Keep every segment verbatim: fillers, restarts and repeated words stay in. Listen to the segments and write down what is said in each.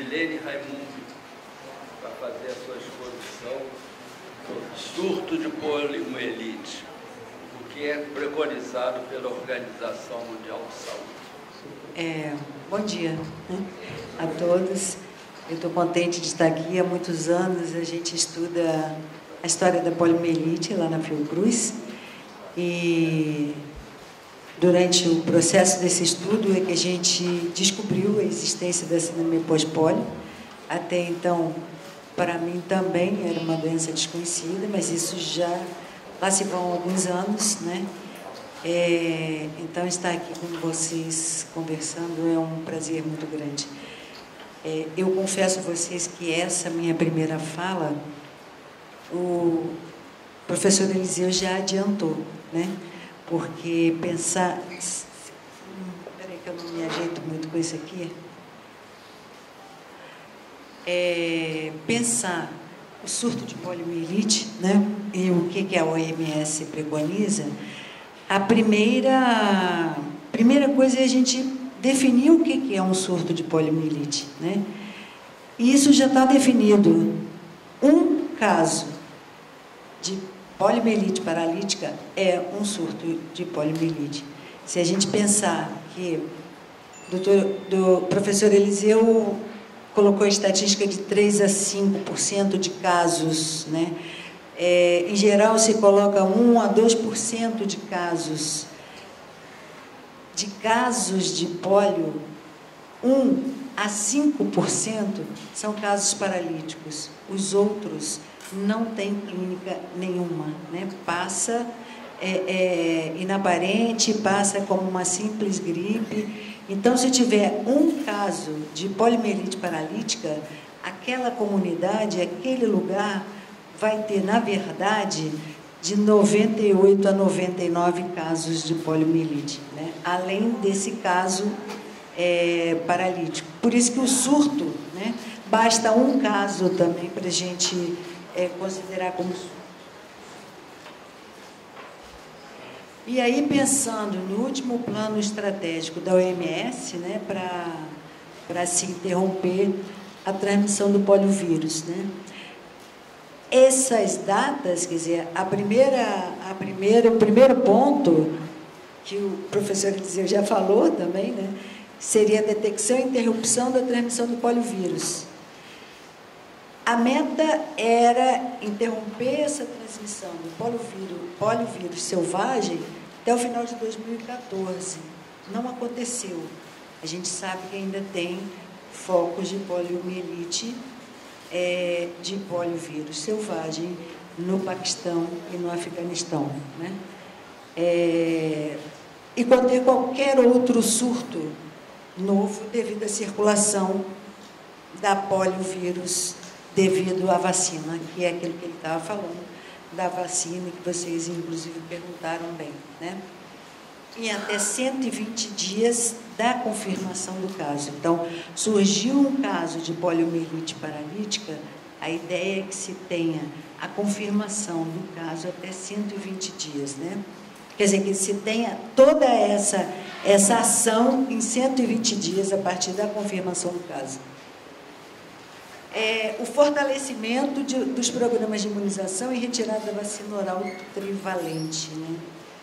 Edilene Raimundo, para fazer a sua exposição sobre surto de poliomielite, o que é preconizado pela Organização Mundial de Saúde. É, bom dia, né, a todos. Eu estou contente de estar aqui. Há muitos anos a gente estuda a história da poliomielite lá na Fiocruz, e durante o processo desse estudo é que a gente descobriu a existência da síndrome pós-polio. Até então, para mim também era uma doença desconhecida, mas isso já lá se vão alguns anos, né? É, então, estar aqui com vocês conversando é um prazer muito grande. É, eu confesso a vocês que essa minha primeira fala, o professor Eliseu já adiantou, né? Porque pensar... Espera aí que eu não me ajeito muito com isso aqui. É, pensar o surto de poliomielite, né? E o que, que a O M S preconiza, a primeira, primeira coisa é a gente definir o que, que é um surto de poliomielite, né? E isso já está definido. Um caso de poliomielite paralítica é um surto de poliomielite. Se a gente pensar que o doutor, do professor Eliseu colocou a estatística de três a cinco por cento de casos, né? É, em geral, se coloca um a dois por cento de casos, de casos de pólio, um a cinco por cento são casos paralíticos. Os outros não têm clínica nenhuma, né? Passa é, é, inaparente, passa como uma simples gripe. Então, se tiver um caso de poliomielite paralítica, aquela comunidade, aquele lugar, vai ter, na verdade, de noventa e oito a noventa e nove casos de poliomielite, né? Além desse caso é, paralítico. Por isso que o surto, né? Basta um caso também para a gente é, considerar como surto. E aí, pensando no último plano estratégico da O M S, né, para para se interromper a transmissão do poliovírus, né? Essas datas, quer dizer, a primeira, a primeira, o primeiro ponto, que o professor Eliseu já falou também, né, seria a detecção e interrupção da transmissão do poliovírus. A meta era interromper essa transmissão do poliovírus, poliovírus selvagem até o final de dois mil e quatorze. Não aconteceu. A gente sabe que ainda tem focos de poliomielite, É, de poliovírus selvagem no Paquistão e no Afeganistão, né? É, e conter qualquer outro surto novo devido à circulação da poliovírus devido à vacina, que é aquilo que ele estava falando, da vacina que vocês, inclusive, perguntaram bem, né? Em até cento e vinte dias da confirmação do caso. Então, surgiu um caso de poliomielite paralítica, a ideia é que se tenha a confirmação do caso até cento e vinte dias, né? Quer dizer, que se tenha toda essa, essa ação em cento e vinte dias a partir da confirmação do caso. É, o fortalecimento de, dos programas de imunização e retirada da vacina oral trivalente, né?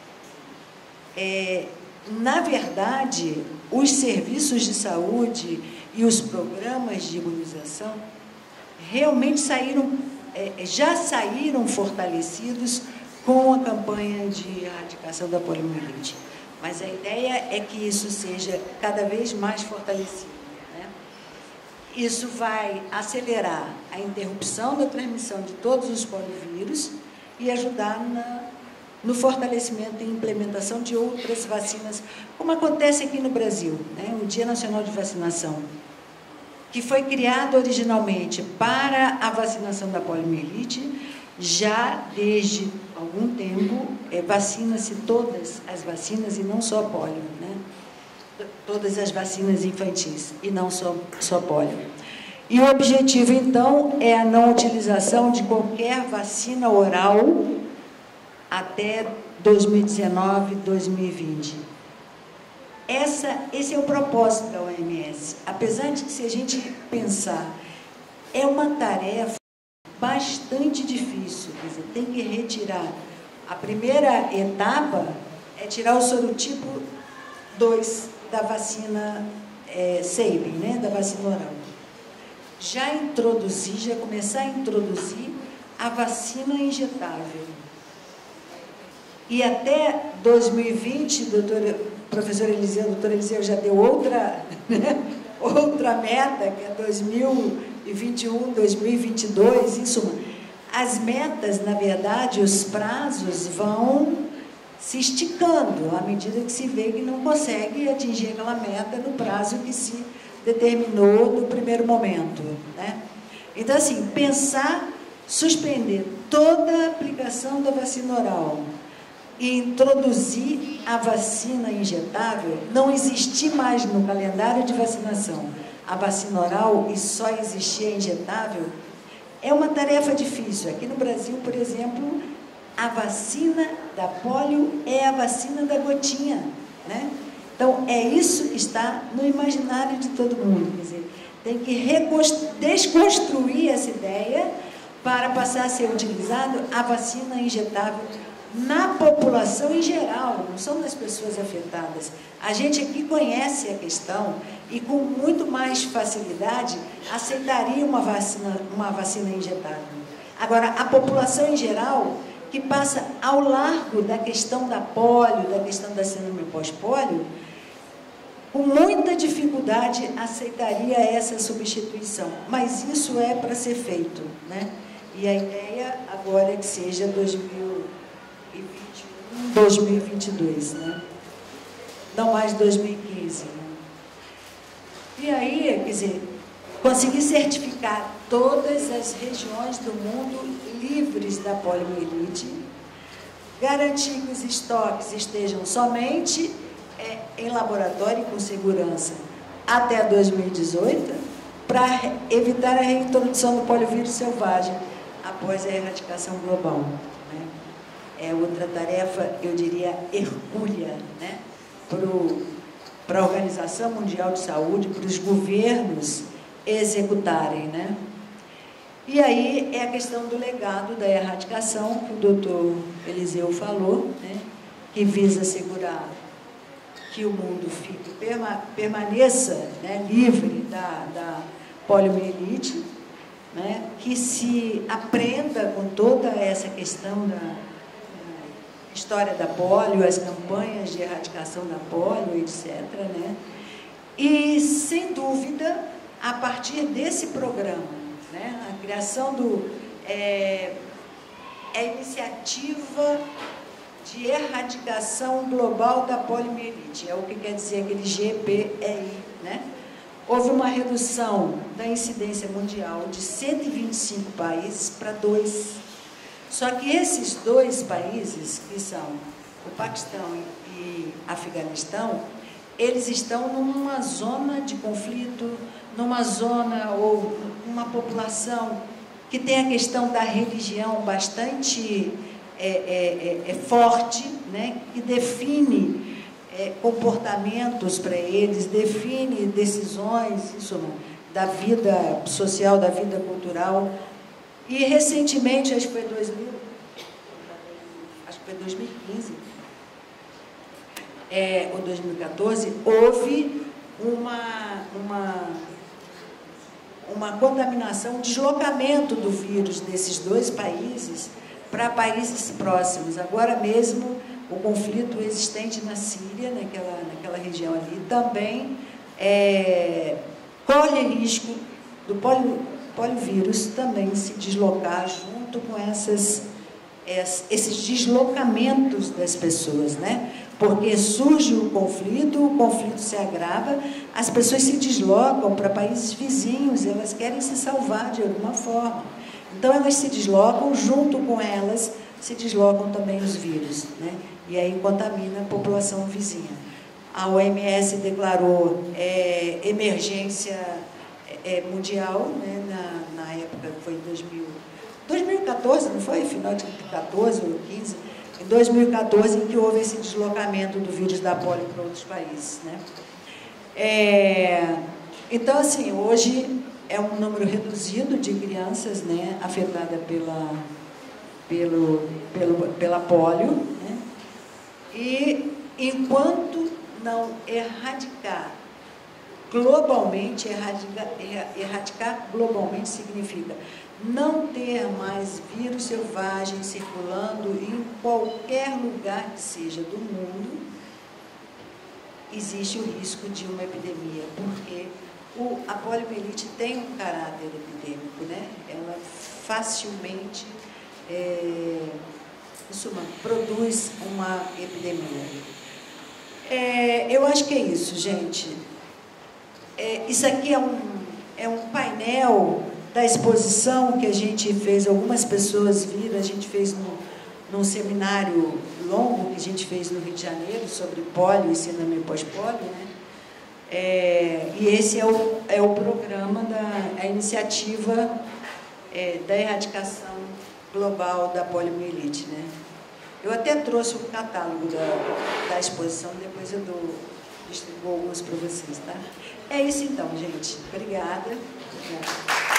É, na verdade, os serviços de saúde e os programas de imunização realmente saíram, é, já saíram fortalecidos com a campanha de erradicação da poliomielite. Mas a ideia é que isso seja cada vez mais fortalecido, né? Isso vai acelerar a interrupção da transmissão de todos os poliovírus e ajudar na no fortalecimento e implementação de outras vacinas, como acontece aqui no Brasil, né? O Dia Nacional de Vacinação, que foi criado originalmente para a vacinação da poliomielite, já desde algum tempo é, vacina-se todas as vacinas e não só polio, né? Todas as vacinas infantis e não só, só polio. E o objetivo, então, é a não utilização de qualquer vacina oral até dois mil e dezenove, dois mil e vinte. Essa, esse é o propósito da O M S, apesar de que, se a gente pensar, é uma tarefa bastante difícil, quer dizer, tem que retirar. A primeira etapa é tirar o sorotipo dois da vacina é, Sabin, né, da vacina oral. Já introduzir, já começar a introduzir a vacina injetável. E até dois mil e vinte, doutora, professor Eliseu, doutor Eliseu já deu outra, né, outra meta, que é dois mil e vinte e um, dois mil e vinte e dois, em suma. As metas, na verdade, os prazos vão se esticando, à medida que se vê que não consegue atingir aquela meta no prazo que se determinou no primeiro momento, né? Então, assim, pensar, suspender toda a aplicação da vacina oral e introduzir a vacina injetável, não existir mais no calendário de vacinação a vacina oral e só existir a injetável, é uma tarefa difícil. Aqui no Brasil, por exemplo, a vacina da polio é a vacina da gotinha, né? Então, é isso que está no imaginário de todo mundo. Quer dizer, tem que desconstruir essa ideia para passar a ser utilizado a vacina injetável na população em geral, não são das pessoas afetadas. A gente aqui conhece a questão e com muito mais facilidade aceitaria uma vacina, uma vacina injetável. Agora, a população em geral, que passa ao largo da questão da polio, da questão da síndrome pós-polio, com muita dificuldade aceitaria essa substituição. Mas isso é para ser feito, né? E a ideia agora é que seja dois mil e vinte e um, dois mil e vinte e dois, né? Não mais dois mil e quinze. Né? E aí, quer dizer, conseguir certificar todas as regiões do mundo livres da poliomielite, garantir que os estoques estejam somente é, em laboratório e com segurança até dois mil e dezoito, para evitar a reintrodução do poliovírus selvagem após a erradicação global. Né? É outra tarefa, eu diria, hercúlea, né? Para a Organização Mundial de Saúde, para os governos executarem, né? E aí é a questão do legado da erradicação, que o doutor Eliseu falou, né? Que visa assegurar que o mundo fique, perma, permaneça, né, livre da, da poliomielite, né? Que se aprenda com toda essa questão da, da história da polio, as campanhas de erradicação da polio, etcétera, né? E, sem dúvida, a partir desse programa, né, a criação do... É, é a iniciativa de erradicação global da poliomielite, é o que quer dizer aquele G P E I, né? Houve uma redução da incidência mundial de cento e vinte e cinco países para dois. Só que esses dois países, que são o Paquistão e Afeganistão, eles estão numa zona de conflito, numa zona ou uma população que tem a questão da religião bastante é, é, é, é forte, né? Que define é, comportamentos para eles, define decisões, isso, da vida social, da vida cultural. E recentemente, acho que foi dois mil, acho que foi dois mil e quinze, é, ou dois mil e quatorze, houve uma, uma, uma contaminação, um deslocamento do vírus desses dois países para países próximos. Agora mesmo, o conflito existente na Síria, naquela, naquela região ali, também é, corre risco do polio, poliovírus também se deslocar junto com essas, esses deslocamentos das pessoas, né? Porque surge o conflito, o conflito se agrava, as pessoas se deslocam para países vizinhos, elas querem se salvar de alguma forma. Então, elas se deslocam, junto com elas, se deslocam também os vírus, né? E aí contamina a população vizinha. A O M S declarou é, emergência é, mundial, né? na, na época, foi em dois mil, dois mil e quatorze, não foi? Final de quatorze ou quinze? Em dois mil e quatorze, em que houve esse deslocamento do vírus da polio para outros países, né? É, Então, assim, hoje é um número reduzido de crianças, né, afetadas pela, pelo, pelo, pela polio, né? E enquanto não erradicar globalmente, erradicar, erradicar globalmente significa não ter mais vírus selvagem circulando em qualquer lugar que seja do mundo, existe o risco de uma epidemia, porque o, a poliomielite tem um caráter epidêmico, né? Ela facilmente, é, em suma, produz uma epidemia. É, eu acho que é isso, gente. É, isso aqui é um, é um painel da exposição que a gente fez, algumas pessoas viram, a gente fez no, num seminário longo que a gente fez no Rio de Janeiro sobre polio e síndrome pós-polio, né? É, e esse é o, é o programa, da, a iniciativa é, da erradicação global da poliomielite, né? Eu até trouxe o catálogo da, da exposição, depois eu dou, distribuo alguns para vocês, tá? É isso então, gente. Obrigada. Obrigada.